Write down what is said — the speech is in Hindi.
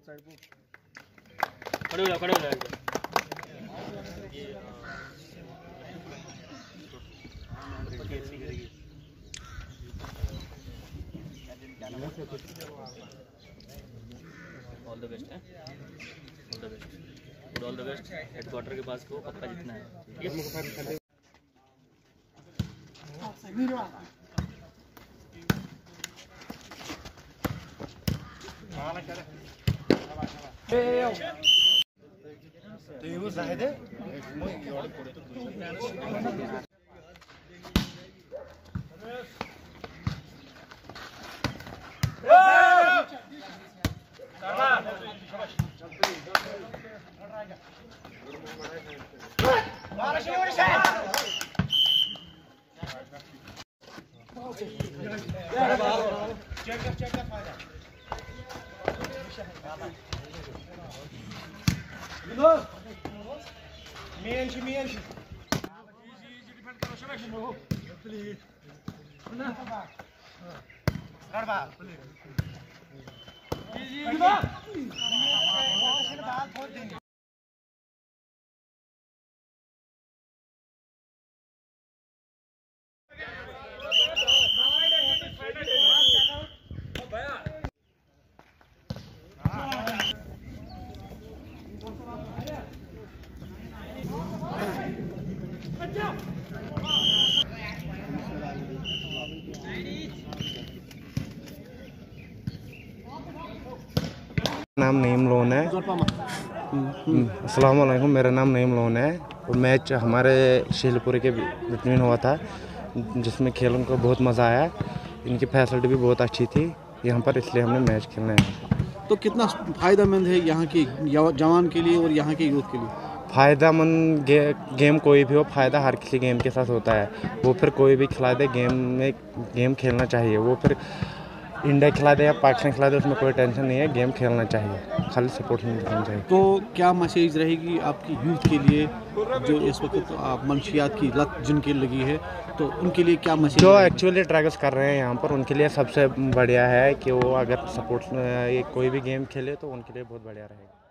खड़े हो खड़े हो ऑल द बेस्ट है, all the best, good all the best. Headquarter के पास को पक्का जितना है, ठीक है। नाम नईम लोन है। अस्सलाम वालेकुम, मेरा नाम नईम लोन है। और मैच हमारे शिलपुर के बिटवीन हुआ था, जिसमें खेलों को बहुत मज़ा आया। इनकी फैसिलिटी भी बहुत अच्छी थी यहाँ पर, इसलिए हमने मैच खेलना है। तो कितना फ़ायदेमंद है यहाँ के जवान के लिए और यहाँ के यूथ के लिए? फ़ायदेमंद गेम कोई भी हो, फ़ायदा हर किसी गेम के साथ होता है। वो फिर कोई भी खिला दे, गेम खेलना चाहिए। वो फिर इंडिया खिला दे या पाकिस्तान खिला दे, उसमें कोई टेंशन नहीं है। गेम खेलना चाहिए, खाली सपोर्ट नहीं करना चाहिए। तो क्या मैसेज रहेगी आपकी यूथ के लिए जो इस वक्त मंशियात की लत जिनके लगी है, तो उनके लिए क्या मैसेज? जो एक्चुअली ड्रग्स कर रहे हैं यहाँ पर, उनके लिए सबसे बढ़िया है कि वो अगर सपोर्ट्स कोई भी गेम खेले तो उनके लिए बहुत बढ़िया रहेगा।